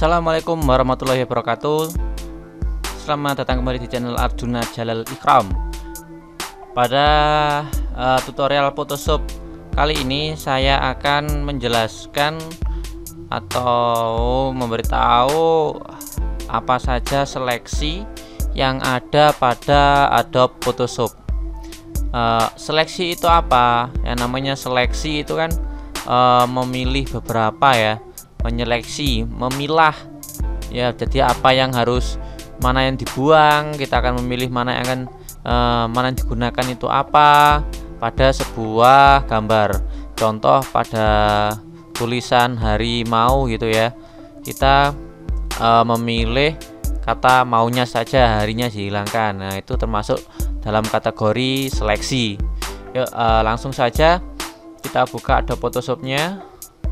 Assalamualaikum warahmatullahi wabarakatuh. Selamat datang kembali di channel Arjuna Jalal Ikram. Pada tutorial Photoshop kali ini saya akan menjelaskan atau memberitahu apa saja seleksi yang ada pada Adobe Photoshop. Seleksi itu apa? Yang namanya seleksi itu kan memilih beberapa ya, menyeleksi, memilah ya. Jadi apa yang harus, mana yang dibuang, kita akan memilih mana yang akan mana yang digunakan itu apa pada sebuah gambar. Contoh pada tulisan harimau gitu ya, kita memilih kata maunya saja, harinya dihilangkan. Nah, itu termasuk dalam kategori seleksi. Yuk, langsung saja kita buka Adobe Photoshop-nya.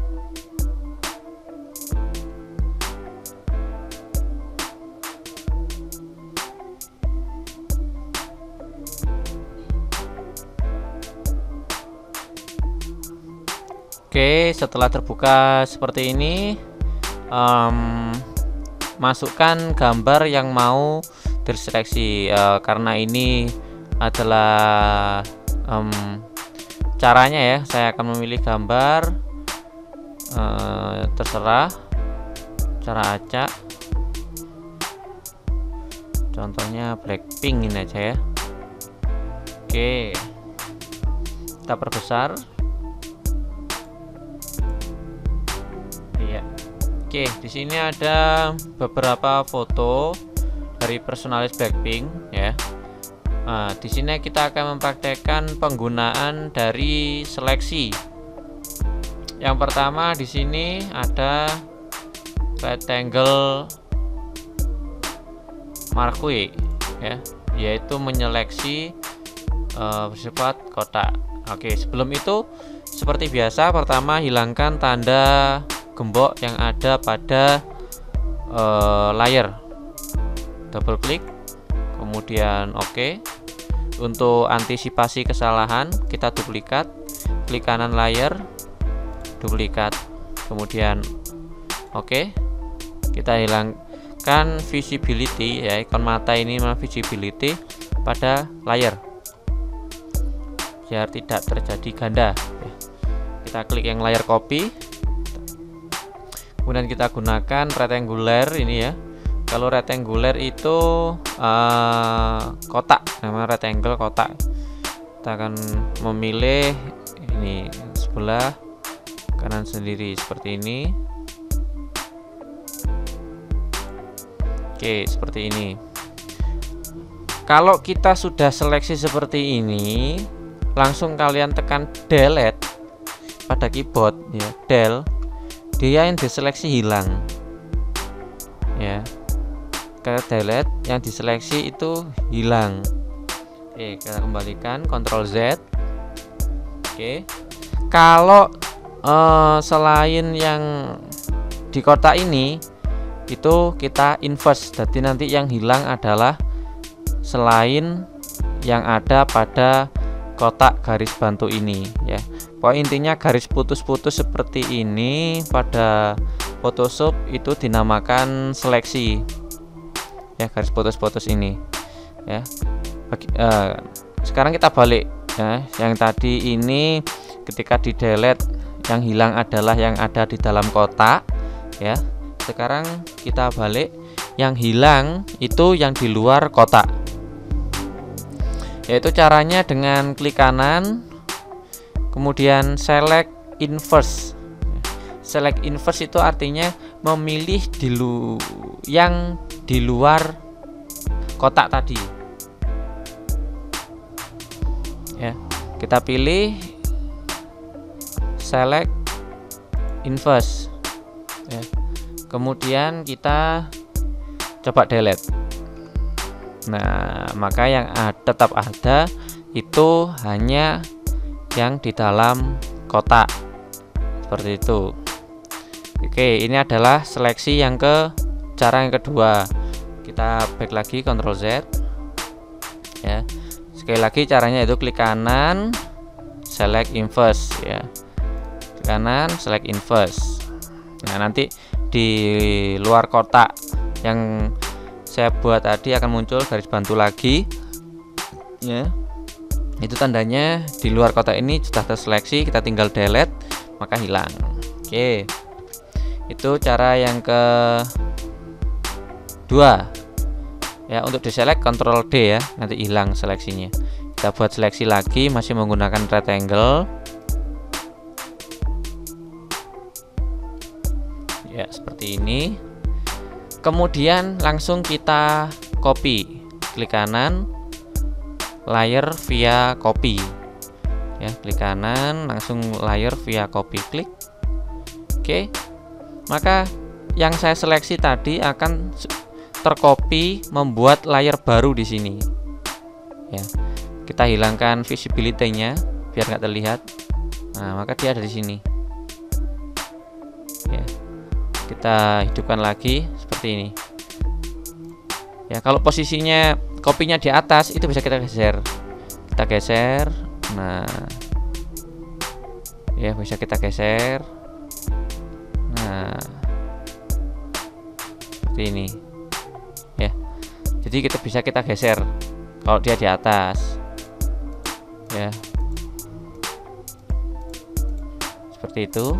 Oke, setelah terbuka seperti ini, masukkan gambar yang mau terseleksi. Karena ini adalah caranya ya, saya akan memilih gambar, terserah cara acak, contohnya Blackpink ini aja ya. Oke, kita perbesar. Iya. Oke, di sini ada beberapa foto dari personalis Blackpink ya. Nah, di sini kita akan mempraktekkan penggunaan dari seleksi. Yang pertama di sini ada rectangle marquee ya, yaitu menyeleksi bersifat kotak. Oke, sebelum itu seperti biasa, pertama hilangkan tanda gembok yang ada pada layar. Double klik, kemudian oke. Untuk antisipasi kesalahan, kita duplikat, klik kanan layar, duplikat, kemudian oke. Kita hilangkan visibility ya, ikon mata ini visibility pada layar biar tidak terjadi ganda. Kita klik yang layar copy, kemudian kita gunakan rectangular ini ya. Kalau rectangular itu kotak, namanya rectangle kotak. Kita akan memilih ini sebelah kanan sendiri seperti ini. Oke, seperti ini. Kalau kita sudah seleksi seperti ini, langsung kalian tekan delete pada keyboard ya, del, dia yang diseleksi hilang ya. Ke delete, yang diseleksi itu hilang. Oke, kita kembalikan, Ctrl Z. Oke, kalau selain yang di kotak ini, itu kita inverse. Jadi nanti yang hilang adalah selain yang ada pada kotak garis bantu ini ya. Pokoknya intinya garis putus-putus seperti ini pada Photoshop itu dinamakan seleksi ya, garis putus-putus ini ya. Sekarang kita balik ya, yang tadi ini ketika di delete yang hilang adalah yang ada di dalam kotak ya. Sekarang kita balik, yang hilang itu yang di luar kotak, yaitu caranya dengan klik kanan, kemudian select inverse. Select inverse itu artinya memilih yang di luar kotak tadi ya. Kita pilih select inverse ya. Kemudian kita coba delete. Nah, maka yang tetap ada itu hanya yang di dalam kotak seperti itu. Oke, ini adalah seleksi yang cara yang kedua. Kita back lagi, Ctrl Z ya. Sekali lagi caranya itu klik kanan, select inverse ya, klik kanan, select inverse. Nah, nanti di luar kotak yang saya buat tadi akan muncul garis bantu lagi ya. Itu tandanya di luar kotak ini sudah terseleksi, kita tinggal delete maka hilang. Oke, itu cara yang kedua ya. Untuk deselect Ctrl D ya, nanti hilang seleksinya. Kita buat seleksi lagi masih menggunakan rectangle ya, seperti ini. Kemudian langsung kita copy, klik kanan, layer via copy ya, klik kanan langsung layer via copy, klik. Oke, maka yang saya seleksi tadi akan tercopy membuat layer baru di sini ya. Kita hilangkan visibility-nya biar nggak terlihat. Nah, maka dia ada di sini ya. Kita hidupkan lagi seperti ini ya. Kalau posisinya kopinya di atas itu bisa kita geser. Kita geser. Nah ya, bisa kita geser. Nah seperti ini ya. Jadi kita bisa kita geser kalau dia di atas ya, seperti itu.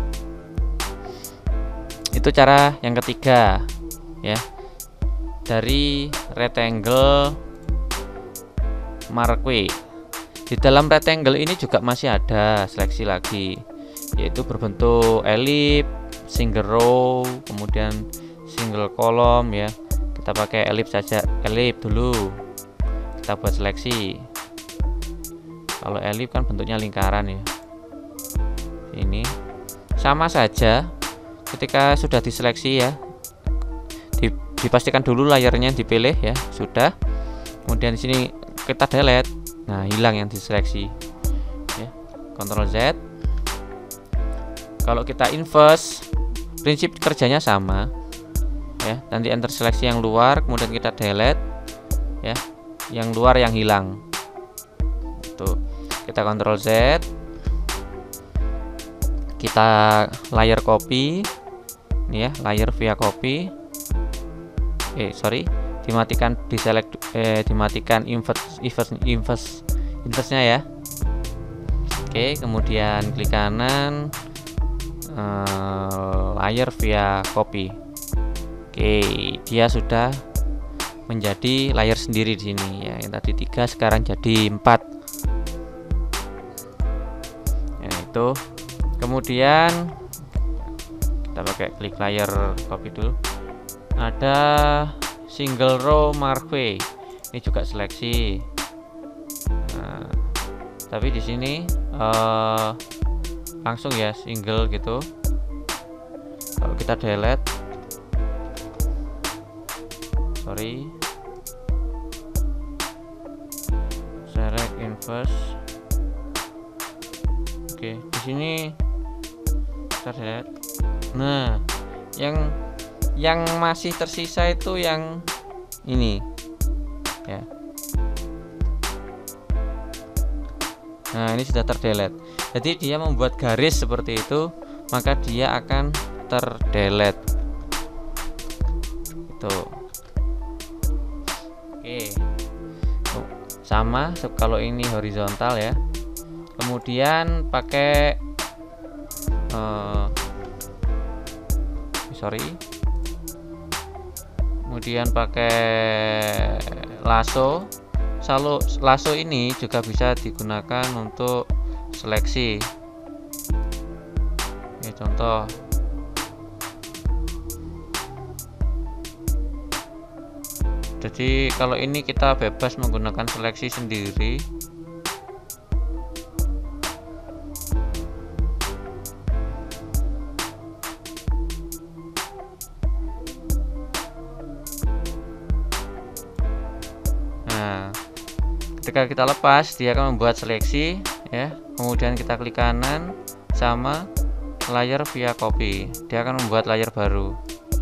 Itu cara yang ketiga ya, dari rectangle marquee. Di dalam rectangle ini juga masih ada seleksi lagi, yaitu berbentuk ellipse, single row, kemudian single column ya. Kita pakai ellipse saja, ellipse dulu. Kita buat seleksi. Kalau ellipse kan bentuknya lingkaran ya. Ini sama saja. Ketika sudah diseleksi ya, dipastikan dulu layarnya dipilih ya, sudah. Kemudian di sini kita delete. Nah, hilang yang diseleksi ya. Ctrl Z. Kalau kita inverse, prinsip kerjanya sama ya. Nanti enter seleksi yang luar, kemudian kita delete ya, yang luar yang hilang. Tuh, kita Ctrl Z, kita layer copy ini ya, layer via copy. Dimatikan deselect, dimatikan inverse-nya ya. Oke, kemudian klik kanan, layer via copy. Oke, dia sudah menjadi layer sendiri di sini ya. Yang tadi 3 sekarang jadi 4. Ya, itu. Kemudian kita pakai klik layer copy dulu. Ada single row marquee. Ini juga seleksi. Nah, tapi di sini langsung ya single gitu. Kalau kita delete, select inverse. Oke, di sini kita delete. Nah, yang masih tersisa itu yang ini ya. Nah, ini sudah terdelete. Jadi dia membuat garis seperti itu, maka dia akan terdelete. Itu. Oke. Sama kalau ini horizontal ya. Kemudian pakai kemudian pakai lasso. Lasso ini juga bisa digunakan untuk seleksi. Ini contoh. Jadi kalau ini kita bebas menggunakan seleksi sendiri. Nah, ketika kita lepas, dia akan membuat seleksi ya. Kemudian kita klik kanan sama layer via copy, dia akan membuat layer baru.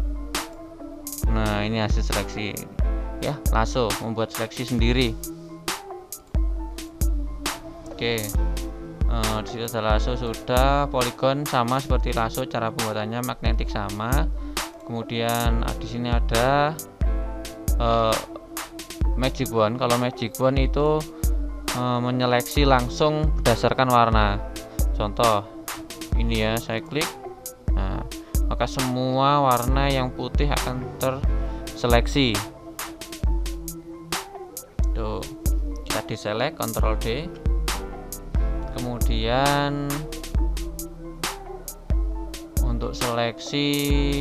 Nah, ini hasil seleksi ya. Lasso membuat seleksi sendiri. Oke, di situ ada lasso sudah, polygon sama seperti lasso, cara pembuatannya, magnetik sama, Kemudian di sini ada Magic Wand. Kalau Magic Wand itu menyeleksi langsung berdasarkan warna. Contoh ini ya, saya klik, nah maka semua warna yang putih akan terseleksi. Tuh, kita deselect, Ctrl D. Kemudian untuk seleksi,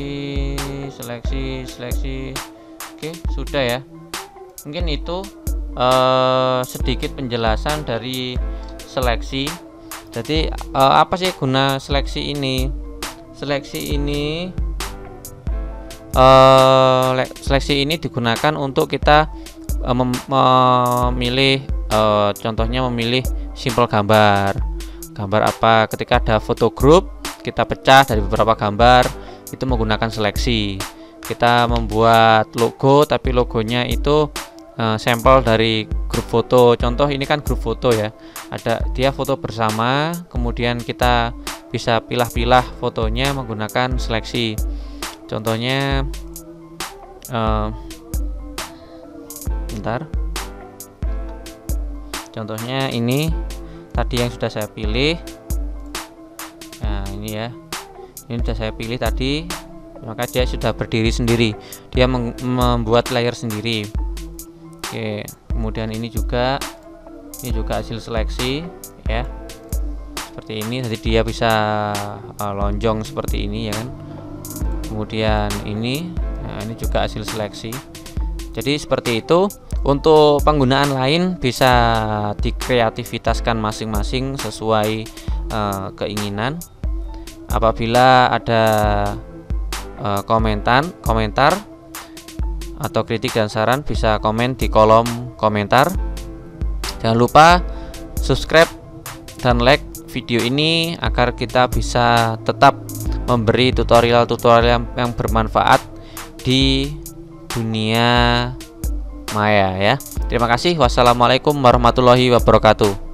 oke, sudah ya. Mungkin itu sedikit penjelasan dari seleksi. Jadi apa sih guna seleksi ini? Seleksi ini digunakan untuk kita memilih, contohnya memilih simpel gambar apa. Ketika ada foto grup, kita pecah dari beberapa gambar, itu menggunakan seleksi. Kita membuat logo, tapi logonya itu sampel dari grup foto. Contoh ini kan grup foto ya, ada dia foto bersama, kemudian kita bisa pilah-pilah fotonya menggunakan seleksi. Contohnya contohnya ini tadi yang sudah saya pilih. Nah ini ya, ini sudah saya pilih tadi, maka dia sudah berdiri sendiri, dia membuat layer sendiri. Oke, kemudian ini juga hasil seleksi ya, seperti ini. Jadi dia bisa lonjong seperti ini ya kan. Kemudian ini, nah ini juga hasil seleksi. Jadi seperti itu. Untuk penggunaan lain bisa dikreativitaskan masing-masing sesuai keinginan. Apabila ada komentar atau kritik dan saran, bisa komen di kolom komentar. Jangan lupa subscribe dan like video ini agar kita bisa tetap memberi tutorial-tutorial yang bermanfaat di dunia maya ya. Terima kasih. Wassalamualaikum warahmatullahi wabarakatuh.